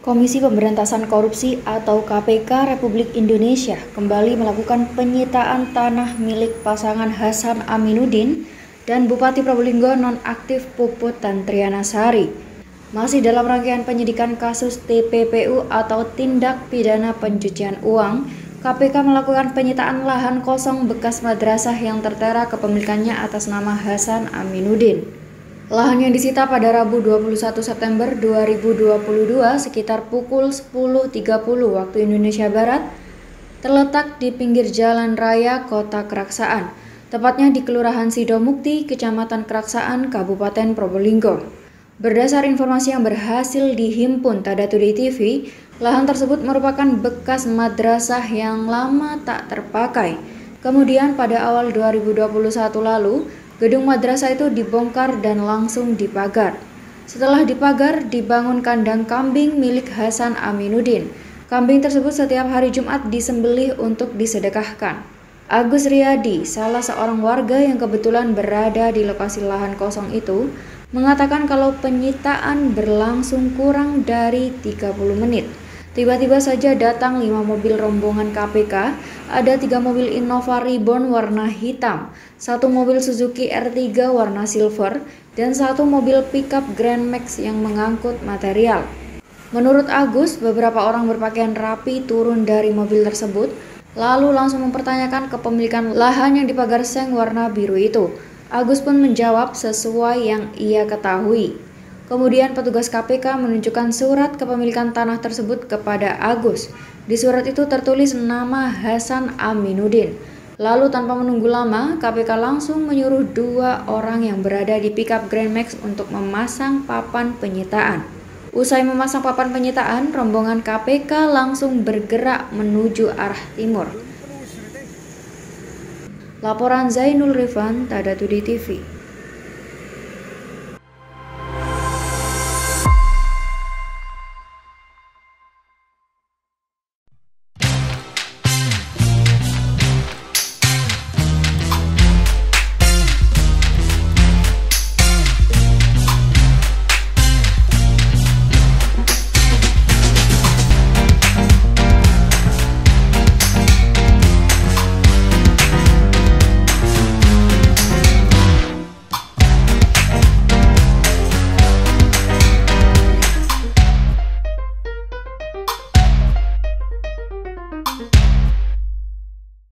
Komisi Pemberantasan Korupsi atau KPK Republik Indonesia kembali melakukan penyitaan tanah milik pasangan Hasan Aminuddin dan Bupati Probolinggo nonaktif Puput Tantriana Sari. Masih dalam rangkaian penyidikan kasus TPPU atau tindak pidana pencucian uang, KPK melakukan penyitaan lahan kosong bekas madrasah yang tertera kepemilikannya atas nama Hasan Aminuddin. Lahan yang disita pada Rabu 21 September 2022 sekitar pukul 10.30 waktu Indonesia Barat terletak di pinggir jalan raya Kota Keraksaan, tepatnya di Kelurahan Sidomukti, Kecamatan Keraksaan, Kabupaten Probolinggo. Berdasar informasi yang berhasil dihimpun Tada Today TV, lahan tersebut merupakan bekas madrasah yang lama tak terpakai. Kemudian pada awal 2021 lalu, gedung madrasah itu dibongkar dan langsung dipagar. Setelah dipagar, dibangun kandang kambing milik Hasan Aminuddin. Kambing tersebut setiap hari Jumat disembelih untuk disedekahkan. Agus Riyadi, salah seorang warga yang kebetulan berada di lokasi lahan kosong itu, mengatakan kalau penyitaan berlangsung kurang dari 30 menit. Tiba-tiba saja datang 5 mobil rombongan KPK, ada 3 mobil Innova Reborn warna hitam, 1 mobil Suzuki R3 warna silver, dan 1 mobil pickup Grand Max yang mengangkut material. Menurut Agus, beberapa orang berpakaian rapi turun dari mobil tersebut, lalu langsung mempertanyakan kepemilikan lahan yang dipagar seng warna biru itu. Agus pun menjawab sesuai yang ia ketahui. Kemudian petugas KPK menunjukkan surat kepemilikan tanah tersebut kepada Agus. Di surat itu tertulis nama Hasan Aminuddin. Lalu tanpa menunggu lama, KPK langsung menyuruh 2 orang yang berada di pickup Grand Max untuk memasang papan penyitaan. Usai memasang papan penyitaan, rombongan KPK langsung bergerak menuju arah timur. Laporan Zainul Rifan, Tada Today TV.